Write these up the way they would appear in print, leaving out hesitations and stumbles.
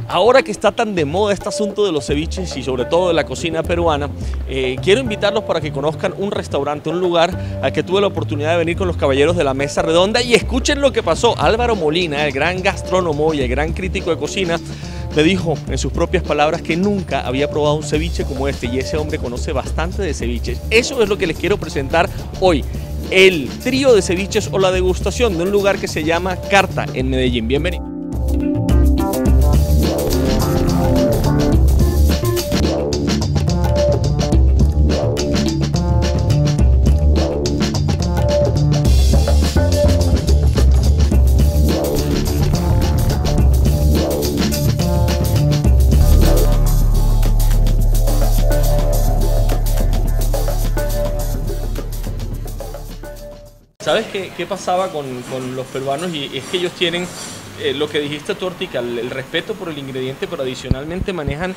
Ahora que está tan de moda este asunto de los ceviches y sobre todo de la cocina peruana, quiero invitarlos para que conozcan un restaurante, un lugar al que tuve la oportunidad de venir con los caballeros de la Mesa Redonda y escuchen lo que pasó. Álvaro Molina, el gran gastrónomo y el gran crítico de cocina, me dijo en sus propias palabras que nunca había probado un ceviche como este y ese hombre conoce bastante de ceviches. Eso es lo que les quiero presentar hoy. El trío de ceviches o la degustación de un lugar que se llama Carta en Medellín. Bienvenido. ¿Sabes qué pasaba con los peruanos? Y es que ellos tienen lo que dijiste tú, Ortica, el respeto por el ingrediente, pero adicionalmente manejan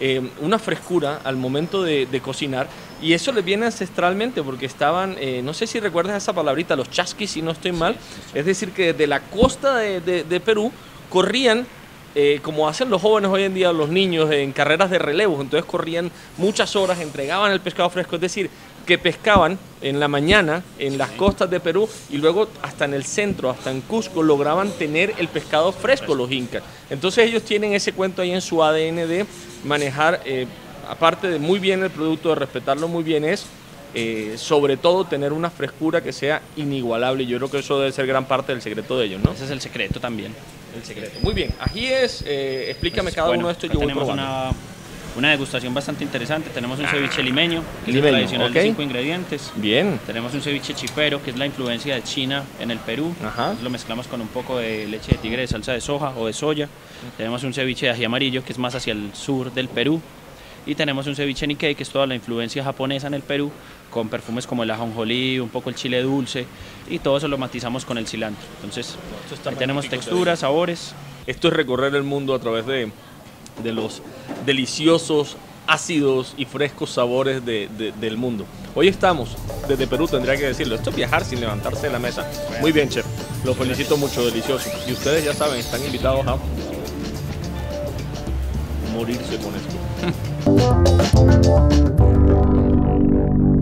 una frescura al momento de cocinar. Y eso les viene ancestralmente porque estaban, no sé si recuerdas esa palabrita, los chasquis, si no estoy mal. Es decir, que desde la costa de Perú corrían, como hacen los jóvenes hoy en día, los niños, en carreras de relevos. Entonces corrían muchas horas, entregaban el pescado fresco, es decir, que pescaban en la mañana en las costas de Perú y luego hasta en el centro, hasta en Cusco, lograban tener el pescado fresco los incas. Entonces ellos tienen ese cuento ahí en su ADN de manejar, aparte de muy bien el producto, de respetarlo muy bien, es sobre todo tener una frescura que sea inigualable. Yo creo que eso debe ser gran parte del secreto de ellos, ¿no? Ese es el secreto también. El secreto. Muy bien, ajíes, explícame Pues, cada bueno, uno de estos, yo voy tenemos probando. una degustación bastante interesante. Tenemos un ceviche limeño, que limeño, es tradicional de ok. 5 ingredientes. Bien. Tenemos un ceviche chipero, que es la influencia de China en el Perú. Ajá. Lo mezclamos con un poco de leche de tigre, de salsa de soja o de soya. Tenemos un ceviche de ají amarillo, que es más hacia el sur del Perú. Y tenemos un ceviche Nikkei, que es toda la influencia japonesa en el Perú, con perfumes como el ajonjolí, un poco el chile dulce, y todo eso lo matizamos con el cilantro. Entonces, ahí tenemos texturas, sabores. Esto es recorrer el mundo a través de los deliciosos, ácidos y frescos sabores del mundo. Hoy estamos desde Perú, tendría que decirlo. Esto es viajar sin levantarse de la mesa. Muy bien, chef. Lo felicito mucho, delicioso. Y ustedes ya saben, están invitados a morirse con esto.